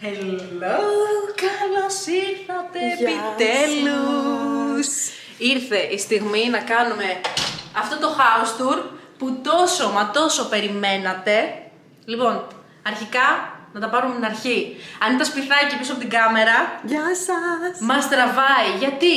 Hello, καλώς ήρθατε επιτέλους! Ήρθε η στιγμή να κάνουμε αυτό το house tour που τόσο περιμένατε. Λοιπόν, αρχικά να τα πάρουμε την αρχή. Αν είναι το σπιθάκι πίσω από την κάμερα, γεια σας! Μας τραβάει, γιατί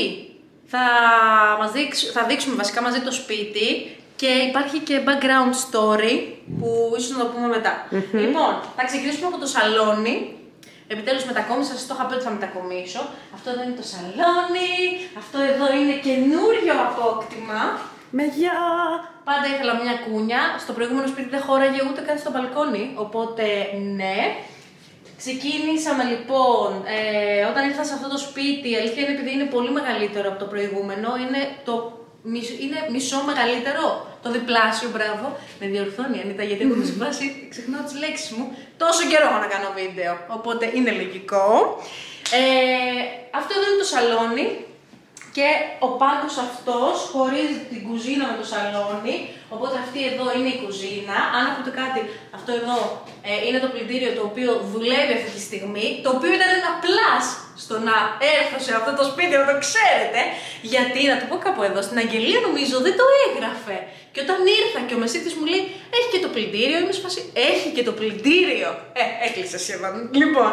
θα δείξουμε βασικά μαζί το σπίτι και υπάρχει και background story που ίσως να το πούμε μετά. Λοιπόν, θα ξεκινήσουμε από το σαλόνι. Επιτέλους μετακόμισα, σας το είχα πει ότι θα μετακομίσω. Αυτό εδώ είναι το σαλόνι, αυτό εδώ είναι καινούριο απόκτημα. Μεγιά! Πάντα ήθελα μια κούνια, στο προηγούμενο σπίτι δεν χώραγε ούτε καν στο μπαλκόνι, οπότε ναι. Ξεκίνησαμε λοιπόν, όταν ήρθα σε αυτό το σπίτι, η αλήθεια είναι επειδή είναι πολύ μεγαλύτερο από το προηγούμενο, είναι μισό μεγαλύτερο, το διπλάσιο, μπράβο. Με διορθώνει η Ανίτα γιατί έχω συμβάσει, ξεχνάω τις λέξεις μου. Τόσο καιρό έχω να κάνω βίντεο, οπότε είναι λογικό. Αυτό εδώ είναι το σαλόνι και ο πάγκος αυτός χωρίζει την κουζίνα με το σαλόνι, οπότε αυτή εδώ είναι η κουζίνα. Αν ακούτε κάτι, αυτό εδώ είναι το πλυντήριο το οποίο δουλεύει αυτή τη στιγμή, το οποίο ήταν ένα πλάς στο να έρθω σε αυτό το σπίτι, να το ξέρετε. Γιατί, να το πω κάπου εδώ, στην αγγελία νομίζω δεν το έγραφε. Και όταν ήρθα και ο μεσίτης μου λέει, έχει και το πλυντήριο, είμαι σφασί, έχει και το πλυντήριο. Έκλεισε σχεδόν. Λοιπόν,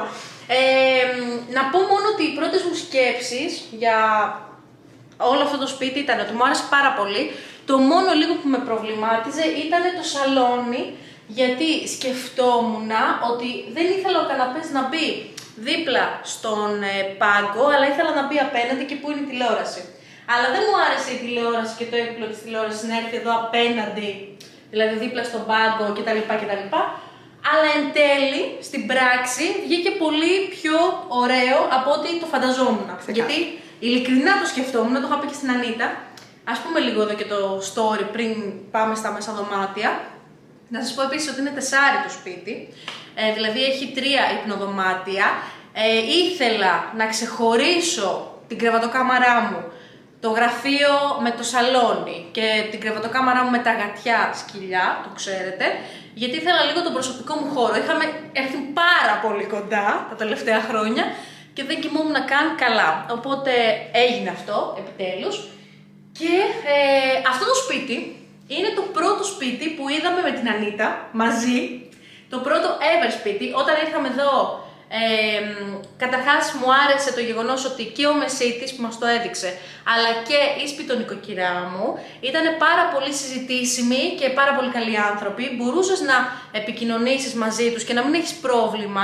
να πω μόνο ότι οι πρώτες μου σκέψεις για όλο αυτό το σπίτι ήταν ότι μου άρεσε πάρα πολύ. Το μόνο λίγο που με προβλημάτιζε ήταν το σαλόνι, γιατί σκεφτόμουν ότι δεν ήθελα ο καναπές να μπει δίπλα στον πάγκο, αλλά ήθελα να μπει απέναντι και που είναι η τηλεόραση. Αλλά δεν μου άρεσε η τηλεόραση και το έπιπλο της τηλεόρασης να έρθει εδώ απέναντι, δηλαδή δίπλα στον πάγκο κτλ. Αλλά εν τέλει, στην πράξη, βγήκε πολύ πιο ωραίο από ό,τι το φανταζόμουν. Γιατί ειλικρινά το σκεφτόμουν, το είχα πει και στην Ανίτα. Ας πούμε λίγο εδώ και το story πριν πάμε στα μέσα δωμάτια. Να σας πω επίσης ότι είναι 4 το σπίτι, δηλαδή έχει 3 υπνοδωμάτια. Ήθελα να ξεχωρίσω την κρεβατοκάμαρά μου, το γραφείο με το σαλόνι και την κρεβατοκάμαρά μου με τα γατιά σκυλιά, το ξέρετε, γιατί ήθελα λίγο τον προσωπικό μου χώρο. Είχαμε έρθει πάρα πολύ κοντά τα τελευταία χρόνια και δεν κοιμόμουν καν καλά, οπότε έγινε αυτό επιτέλους. Και αυτό το σπίτι είναι το πρώτο σπίτι που είδαμε με την Ανίτα μαζί, το πρώτο ever σπίτι. Όταν ήρθαμε εδώ, καταρχάς μου άρεσε το γεγονός ότι και ο μεσίτης που μας το έδειξε, αλλά και η σπιτονικοκυρά μου ήταν πάρα πολύ συζητήσιμοι και πάρα πολύ καλοί άνθρωποι. Μπορούσες να επικοινωνήσεις μαζί τους και να μην έχεις πρόβλημα.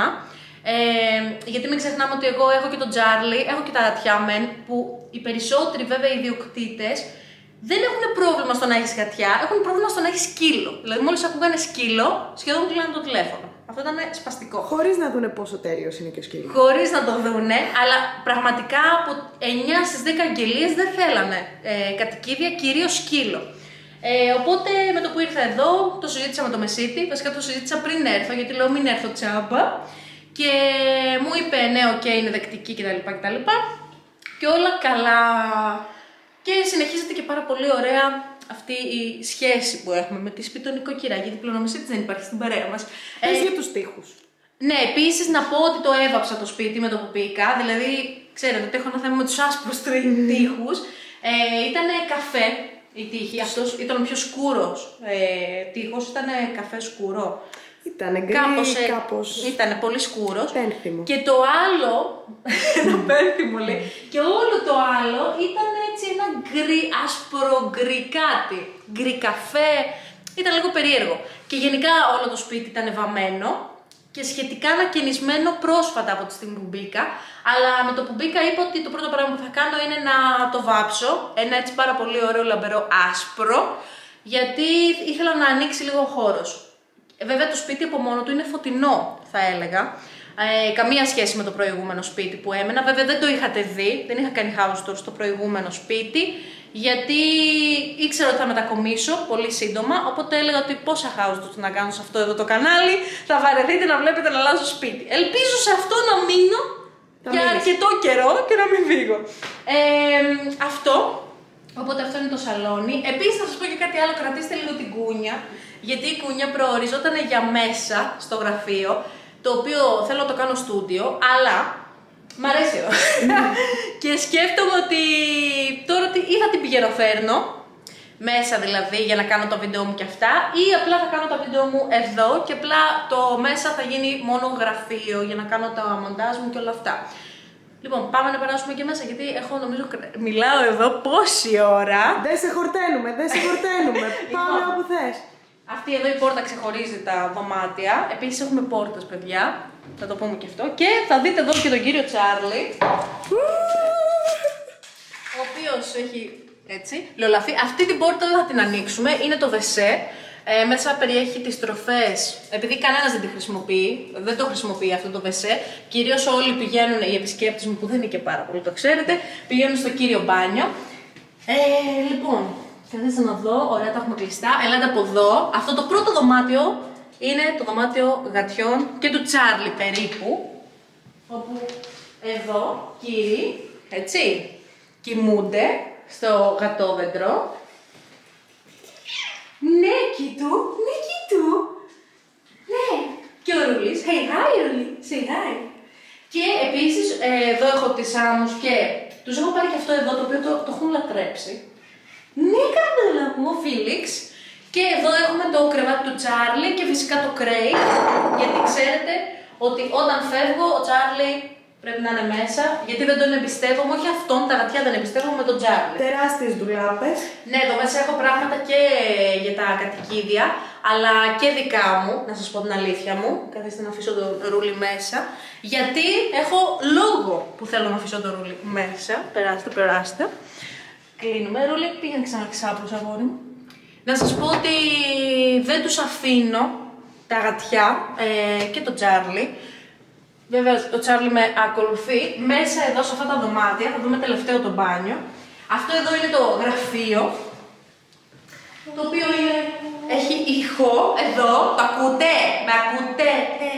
Γιατί μην ξεχνάμε ότι εγώ έχω και τον Τζάρλι, έχω και τα γατιά μεν, που οι περισσότεροι βέβαια ιδιοκτήτες δεν έχουν πρόβλημα στο να έχεις γατιά, έχουν πρόβλημα στο να έχεις σκύλο. Δηλαδή, μόλις ακούγανε σκύλο, σχεδόν κλείνανε το τηλέφωνο. Αυτό ήταν σπαστικό. Χωρίς να δούνε πόσο τέλειος είναι και ο σκύλος. Χωρίς να το δούνε, αλλά πραγματικά από 9 στις 10 αγγελίες δεν θέλανε κατοικίδια, κυρίως σκύλο. Οπότε με το που ήρθα εδώ, το συζήτησα με το μεσίτη. Βασικά το συζήτησα πριν έρθω, γιατί λέω μην έρθω τσάμπα. Και μου είπε ναι, οκ, είναι δεκτική κτλ. Και όλα καλά. Και συνεχίζεται και πάρα πολύ ωραία αυτή η σχέση που έχουμε με τη σπιτονικοκυρά, γιατί πλέον ο μεσίτης δεν υπάρχει στην παρέα μας. Πες για τους τοίχους. Ναι, επίσης να πω ότι το έβαψα το σπίτι με το που μπήκα, δηλαδή ξέρετε ότι έχω ένα θέμα με τους άσπρους τοίχους. Ήτανε καφέ η τύχη, αυτός ήταν ο πιο σκούρος τοίχος, ήτανε καφέ σκούρο. Ήτανε γκρι, κάπως. Ήτανε πολύ σκούρος. Πένθυμο. Και το άλλο, ένα πένθυμο λέει, και όλο το άλλο ήταν έτσι ένα γκρι, άσπρο γκρι κάτι, γκρι καφέ, ήταν λίγο περίεργο. Και γενικά όλο το σπίτι ήταν βαμμένο και σχετικά ανακαινισμένο πρόσφατα από τη στιγμή που μπήκα, αλλά με το που μπήκα είπα ότι το πρώτο πράγμα που θα κάνω είναι να το βάψω, ένα έτσι πάρα πολύ ωραίο λαμπερό άσπρο, γιατί ήθελα να ανοίξει λίγο ο χώρος. Βέβαια το σπίτι από μόνο του είναι φωτεινό, θα έλεγα. Καμία σχέση με το προηγούμενο σπίτι που έμενα. Βέβαια δεν το είχατε δει, δεν είχα κάνει house tour στο προηγούμενο σπίτι, γιατί ήξερα ότι θα μετακομίσω πολύ σύντομα, οπότε έλεγα ότι πόσα house tours να κάνω σε αυτό εδώ το κανάλι, θα βαρεθείτε να βλέπετε να αλλάζω σπίτι. Ελπίζω σε αυτό να μείνω για αρκετό καιρό και να μην φύγω. Αυτό. Οπότε αυτό είναι το σαλόνι. Επίσης να σας πω και κάτι άλλο, κρατήστε λίγο την κούνια, γιατί η κούνια προοριζόταν για μέσα στο γραφείο, το το οποίο θέλω να το κάνω στούντιο, αλλά μ' αρέσει εδώ. Και σκέφτομαι ότι τώρα ή θα την πηγαίνω φέρνω, μέσα δηλαδή για να κάνω τα βίντεο μου και αυτά, ή απλά θα κάνω τα βίντεο μου εδώ και απλά το μέσα θα γίνει μόνο γραφείο για να κάνω τα μοντάζ μου και όλα αυτά. Λοιπόν, πάμε να περάσουμε και μέσα γιατί έχω νομίζω μιλάω εδώ πόση ώρα. Δεν σε χορταίνουμε, δεν σε χορταίνουμε. Πάμε όπου θες. Αυτή εδώ η πόρτα ξεχωρίζει τα δωμάτια. Επίσης έχουμε πόρτες, παιδιά. Θα το πούμε και αυτό. Και θα δείτε εδώ και τον κύριο Τσάρλι. Ο οποίος έχει έτσι λεολαθεί. Αυτή την πόρτα δεν θα την ανοίξουμε. Είναι το δεσέ. Μέσα περιέχει τις τροφές, επειδή κανένας δεν τη χρησιμοποιεί, δεν το χρησιμοποιεί αυτό το βεσέ. Κυρίως όλοι πηγαίνουν, οι επισκέπτες μου που δεν είναι και πάρα πολύ, το ξέρετε, πηγαίνουν στο κύριο μπάνιο. Λοιπόν, καθίστε να δω, ωραία, τα έχουμε κλειστά. Ελάτε από εδώ. Αυτό το πρώτο δωμάτιο είναι το δωμάτιο γατιών και του Τσάρλι περίπου. Όπου εδώ κύριοι, έτσι, κοιμούνται στο γατόδεντρο. Ναι, κοίτου, ναι, κοίτου. Ναι, και ο Ρούλης. Hey, hi, Ρούλη. Say hi. Και επίσης, εδώ έχω τις άμμους και τους έχω πάρει και αυτό εδώ, το οποίο το έχουν λατρέψει. Ναι, καρδούλα μου, ο Φίλιξ. Και εδώ έχουμε το κρεβάτι του Τσάρλι και φυσικά το Κρέι. Γιατί ξέρετε ότι όταν φεύγω, ο Τσάρλι πρέπει να είναι μέσα, γιατί δεν τον εμπιστεύομαι, όχι αυτόν, τα γατιά δεν εμπιστεύομαι με τον Τσάρλι. Τεράστιες ντουλάπες. Ναι, εδώ μέσα έχω πράγματα και για τα κατοικίδια, αλλά και δικά μου, να σας πω την αλήθεια μου. Καθίστε να αφήσω τον Ρούλι μέσα, γιατί έχω λόγο που θέλω να αφήσω τον Ρούλι μέσα. Περάστε, περάστε. Κλείνουμε. Ρούλι, πήγαινε ξανά ξάπλους, αγόρι μου. Να σας πω ότι δεν τους αφήνω τα γατιά και τον Τσάρλι. Βέβαια, ο Τσάρλι με ακολουθεί. Μέσα εδώ σε αυτά τα δωμάτια, θα δούμε τελευταίο το μπάνιο. Αυτό εδώ είναι το γραφείο, το οποίο έχει ηχό, εδώ, το ακούτε, με ακούτε,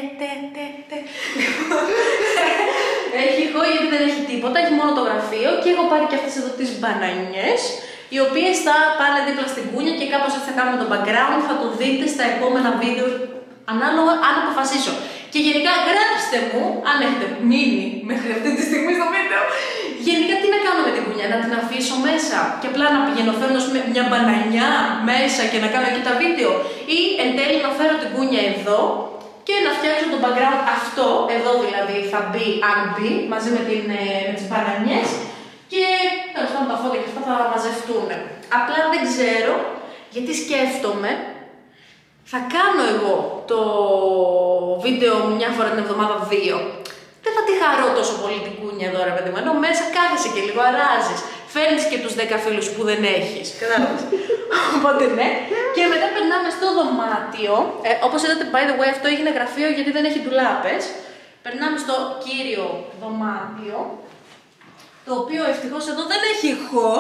έχει ηχό γιατί δεν έχει τίποτα, έχει μόνο το γραφείο και έχω πάρει και αυτές εδώ τις μπανανιές, οι οποίες θα πάνε δίπλα στην κούνια και κάπως έτσι θα κάνουμε το background, θα το δείτε στα επόμενα βίντεο, ανάλογα αν αποφασίσω. Και γενικά γράψτε μου, αν έχετε μείνει μέχρι αυτή τη στιγμή στο βίντεο, γενικά τι να κάνω με την κούνια, να την αφήσω μέσα και απλά να πηγαίνω φέρνω μια μπανανιά μέσα και να κάνω εκεί τα βίντεο, ή εν τέλει να φέρω την κούνια εδώ και να φτιάξω το background αυτό, εδώ δηλαδή θα μπει, αν μπει, μαζί με τις μπανανιές και τέλος πάντων τα φώτα και αυτά θα μαζευτούν. Απλά δεν ξέρω γιατί σκέφτομαι. Θα κάνω εγώ το βίντεο μια φορά την εβδομάδα 2. Δεν θα τη χαρώ τόσο πολύ την κούνια εδώ, ρε παιδί μου. Ενώ μέσα κάθεσαι και λίγο, αράζεις. Φέρνεις και τους 10 φίλους που δεν έχεις. Κατάλαβες. Οπότε ναι. Και μετά περνάμε στο δωμάτιο. Όπως είδατε, by the way, αυτό έγινε γραφείο γιατί δεν έχει ντουλάπες. Περνάμε στο κύριο δωμάτιο. Το οποίο ευτυχώς εδώ δεν έχει ηχό.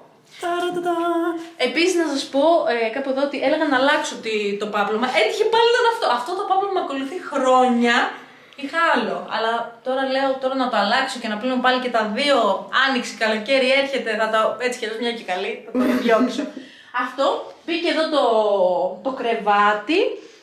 Επίσης να σας πω κάπου εδώ ότι έλεγα να αλλάξω το πάπλωμα. Έτυχε πάλι ήταν αυτό. Αυτό το πάπλωμα με ακολουθεί χρόνια. Είχα άλλο. Αλλά τώρα λέω να το αλλάξω και να πλύνω πάλι και τα δύο. Άνοιξη, καλοκαίρι έρχεται. Θα το έτσι και μια και καλή. Θα το διώξω. Αυτό. Μπήκε εδώ το κρεβάτι.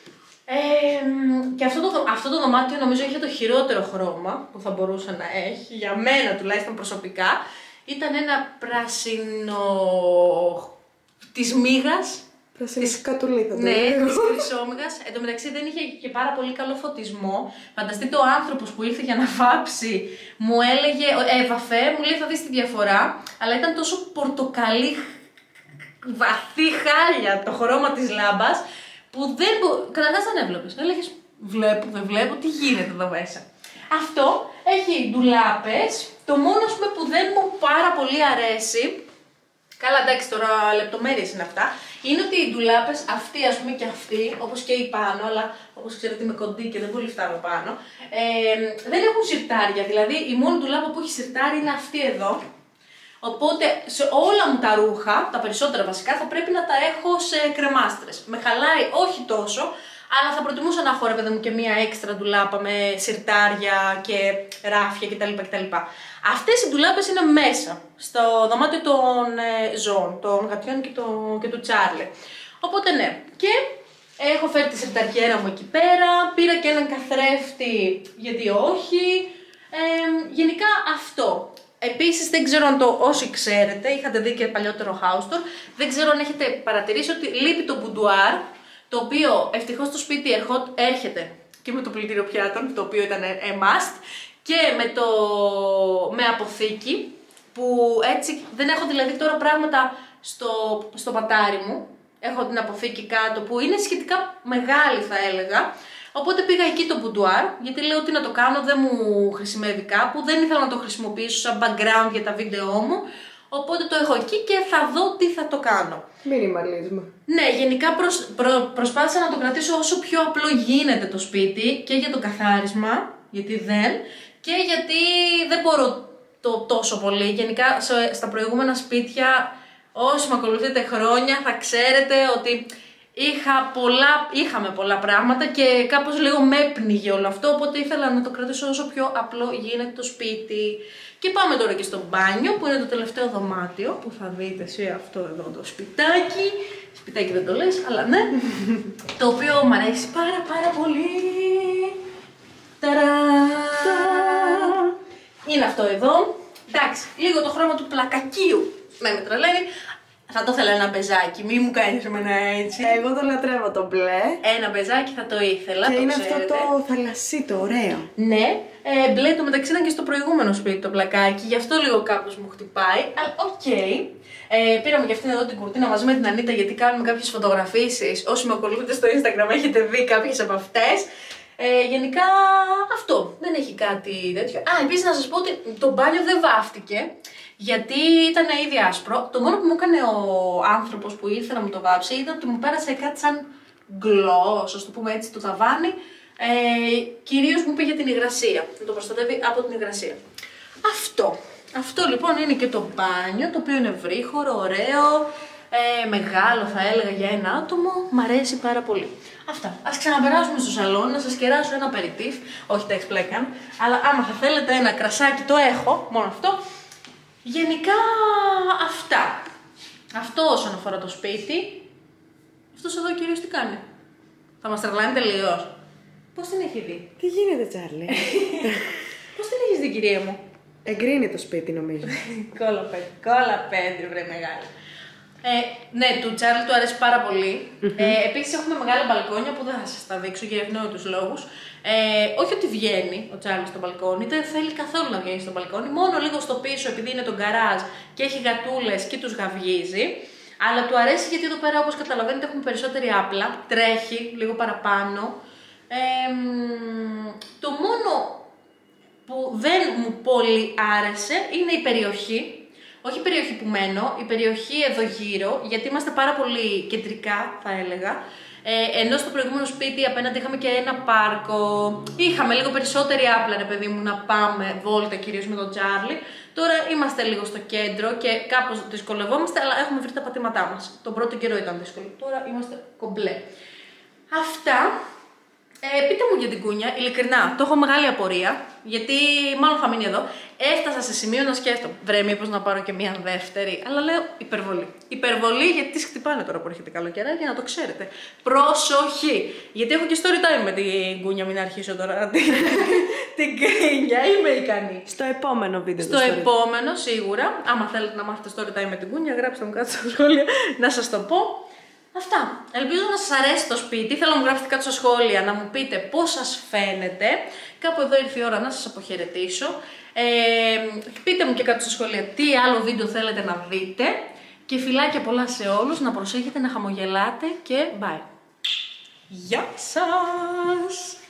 Και αυτό το δωμάτιο νομίζω είχε το χειρότερο χρώμα που θα μπορούσε να έχει. Για μένα τουλάχιστον προσωπικά. Ήταν ένα πράσινο της μύγας. Πράσινη κατουλίδα. Ναι, της χρυσόμυγας. Εν τω μεταξύ δεν είχε και πάρα πολύ καλό φωτισμό. Φανταστείτε ο άνθρωπος που ήρθε για να βάψει, μου έλεγε, βαφέ, μου λέει θα δεις τη διαφορά. Αλλά ήταν τόσο πορτοκαλί, βαθύ χάλια το χρώμα της λάμπας, που καταρχάς δεν έβλεπες. Έλεγες, βλέπω, δεν βλέπω, τι γίνεται εδώ μέσα. Αυτό έχει ντουλάπες. Το μόνο που δεν μου πάρα πολύ αρέσει, καλά εντάξει τώρα λεπτομέρειες είναι αυτά, είναι ότι οι ντουλάπες αυτή και αυτή, όπως και η πάνω, αλλά όπως ξέρετε είμαι κοντή και δεν πολύ φτάνω πάνω, δεν έχουν συρτάρια, δηλαδή η μόνη ντουλάπα που έχει συρτάρι είναι αυτή εδώ. Οπότε σε όλα μου τα ρούχα, τα περισσότερα βασικά, θα πρέπει να τα έχω σε κρεμάστρες. Με χαλάει όχι τόσο, αλλά θα προτιμούσα να έχω ρε παιδί μου και μία έξτρα ντουλάπα με συρτάρια και ράφια κτλ. Αυτές οι ντουλάπες είναι μέσα, στο δωμάτιο των ζώων, των γατιών και του Τσάρλι. Οπότε ναι, και Έχω φέρει τη σερταριέρα μου εκεί πέρα, πήρα και έναν καθρέφτη, γιατί όχι. Γενικά αυτό. Επίσης δεν ξέρω αν όσοι ξέρετε, είχατε δει και παλιότερο house tour, δεν ξέρω αν έχετε παρατηρήσει ότι λείπει το μπουντουάρ, το οποίο ευτυχώς στο σπίτι έρχεται και με το πλυντήριο πιάτων, το οποίο ήταν must, και με αποθήκη, που έτσι δεν έχω δηλαδή τώρα πράγματα στο πατάρι μου. Έχω την αποθήκη κάτω που είναι σχετικά μεγάλη θα έλεγα. Οπότε πήγα εκεί το μπουντουάρ, γιατί λέω ότι να το κάνω, δεν μου χρησιμεύει κάπου, δεν ήθελα να το χρησιμοποιήσω σαν background για τα βίντεό μου. Οπότε το έχω εκεί και θα δω τι θα το κάνω. Μινιμαλίσμα. Ναι, γενικά προσπάθησα να το κρατήσω όσο πιο απλό γίνεται το σπίτι, και για το καθάρισμα, γιατί και γιατί δεν μπορώ τόσο πολύ. Γενικά στα προηγούμενα σπίτια, όσοι με ακολουθείτε χρόνια, θα ξέρετε ότι είχαμε πολλά πράγματα και κάπως λίγο με έπνιγε όλο αυτό, οπότε ήθελα να το κρατήσω όσο πιο απλό γίνεται το σπίτι. Και πάμε τώρα και στο μπάνιο, που είναι το τελευταίο δωμάτιο, που θα δείτε σε αυτό εδώ το σπιτάκι. Σπιτάκι δεν το λες, αλλά ναι. Το οποίο μου αρέσει πάρα πολύ. Ταρά! Είναι αυτό εδώ. Εντάξει, λίγο το χρώμα του πλακακίου με τρελαίνει. Θα το ήθελα ένα μπεζάκι, μη μου κάνεις εμένα έτσι. Εγώ το λατρεύω το μπλε. Ένα μπεζάκι θα το ήθελα. Και το είναι ξέρετε. αυτό το θαλασσί, το ωραίο. Ναι, μπλε το μεταξύ ήταν και στο προηγούμενο σπίτι το πλακάκι, γι' αυτό λίγο κάπως μου χτυπάει. Αλλά οκ. Πήραμε και αυτήν εδώ την κουρτίνα μαζί με την Ανίτα, γιατί κάνουμε κάποιες φωτογραφίσεις. Όσοι με ακολουθείτε στο Instagram έχετε δει κάποιες από αυτές. Γενικά αυτό. Δεν έχει κάτι τέτοιο. Επίσης να σας πω ότι το μπάνιο δεν βάφτηκε. Γιατί ήταν ήδη άσπρο. Το μόνο που μου έκανε ο άνθρωπος που ήρθε να μου το βάψει ήταν ότι μου πέρασε κάτι σαν γκλός, ας το πούμε έτσι, το ταβάνι. Κυρίως μου πήγε την υγρασία. Να το προστατεύει από την υγρασία. Αυτό λοιπόν είναι και το μπάνιο, το οποίο είναι βρύχωρο, ωραίο, μεγάλο θα έλεγα για ένα άτομο. Μ' αρέσει πάρα πολύ. Αυτά. Ας ξαναπεράσουμε στο σαλόνι, να σας κεράσω ένα περιτύφ. Όχι, τα εξπλέκαν. Αλλά άμα θα θέλετε ένα κρασάκι, το έχω, μόνο αυτό. Γενικά αυτά. Αυτό όσον αφορά το σπίτι. Αυτός εδώ κυρίως τι κάνει? Θα μας τρελάνει τελείως. Πώς την έχει δει? Τι γίνεται, Τσάρλι? Πώς την έχεις δει, κυρία μου? Εγκρίνει το σπίτι, νομίζω. Κόλα πέντρι, βρε μεγάλη. Ναι, του Τσάρλι του αρέσει πάρα πολύ. Επίσης έχουμε μεγάλα μπαλκόνια που δεν θα σας τα δείξω για ευνόητους λόγους. Όχι ότι βγαίνει ο Τσάρλι στο μπαλκόνι, δεν θέλει καθόλου να βγαίνει στο μπαλκόνι. Μόνο λίγο στο πίσω, επειδή είναι το γκαράζ και έχει γατούλες και τους γαυγίζει. Αλλά του αρέσει γιατί εδώ πέρα, όπως καταλαβαίνετε, έχουμε περισσότερη άπλα. Τρέχει λίγο παραπάνω. Το μόνο που δεν μου πολύ άρεσε είναι η περιοχή. Όχι η περιοχή που μένω, η περιοχή εδώ γύρω, γιατί είμαστε πάρα πολύ κεντρικά, θα έλεγα. Ενώ στο προηγούμενο σπίτι απέναντι είχαμε και ένα πάρκο. Είχαμε λίγο περισσότερη άπλα, ρε παιδί μου, να πάμε βόλτα, κυρίως με τον Τσάρλι. Τώρα είμαστε λίγο στο κέντρο και κάπως δυσκολευόμαστε, αλλά έχουμε βρει τα πατήματά μας. Τον πρώτο καιρό ήταν δύσκολο, τώρα είμαστε κομπλέ. Αυτά. Πείτε μου για την κούνια, ειλικρινά, το έχω μεγάλη απορία, γιατί μάλλον θα μείνει εδώ. Έφτασα σε σημείο να σκέφτομαι, βρε μήπως να πάρω και μια δεύτερη, αλλά λέω υπερβολή. Υπερβολή, γιατί τις χτυπάνε τώρα που έρχεται καλοκαιράκι, για να το ξέρετε. Προσοχή, γιατί έχω και story time με την κούνια, μην αρχίσω τώρα την κρίνια, είμαι ικανή. Στο επόμενο βίντεο. Στο επόμενο, σίγουρα, άμα θέλετε να μάθετε story time με την κούνια, γράψτε μου κάτω στα σχόλια να σας το πω. Αυτά. Ελπίζω να σας αρέσει το σπίτι. Θέλω να μου γράψετε κάτω στα σχόλια να μου πείτε πώς σας φαίνεται. Κάπου εδώ ήρθε η ώρα να σας αποχαιρετήσω. Πείτε μου και κάτω στα σχόλια τι άλλο βίντεο θέλετε να δείτε. Και φιλάκια πολλά σε όλους. Να προσέχετε, να χαμογελάτε και bye. Γεια σας!